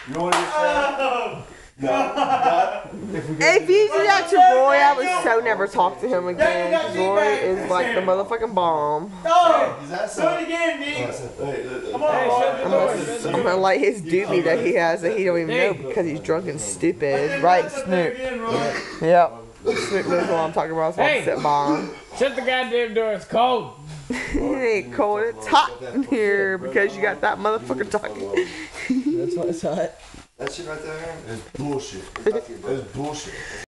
You want to get shot? No. If you do that to Roy, I would so never talk to him again. Because Roy is like the motherfucking bomb. Is that so? Do it again, D. Come on, I'm gonna light his doobie that he has that he don't even know because he's drunk and stupid. Right, Snoop? Yep. Snoop knows what I'm talking about. It's Hey. sit bomb. Shut the goddamn door. It's cold. It ain't cold. It's hot in here because you got that motherfucker talking. That's why it's hot. That shit right there is bullshit. It's bullshit.